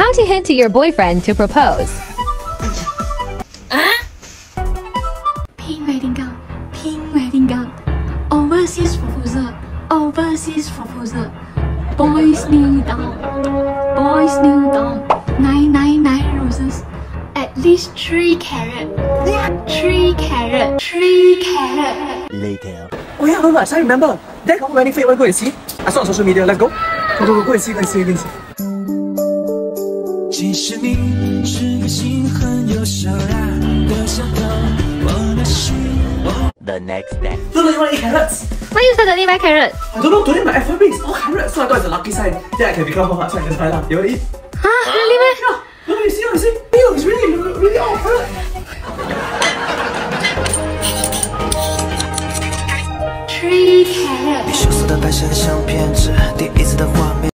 How to hint to your boyfriend to propose. Pink wedding gown, pink wedding gown. Overseas proposal, overseas proposal. Boys kneel down, boys kneel down. 999 roses, at least 3 carat. 3 carat, 3 carat. Later. Oh yeah, how much? I remember. Dad got wedding fake. I go and see. I saw on social media. Let's go. Go and see, go and see, go and see. 其实你是个心狠又手辣的小偷，我的心。The next day. No, you want to eat carrots? Why you suddenly buy carrot? I don't know. Today my FYP is all carrots, so I thought it's a lucky sign. Then I can become hot, so I can try lah. You want to eat? Huh? Really, man? Yeah. No, you see, you see. Ew, it's really all carrot. 3 carat。 你羞涩的摆设像骗子，第一次的画面。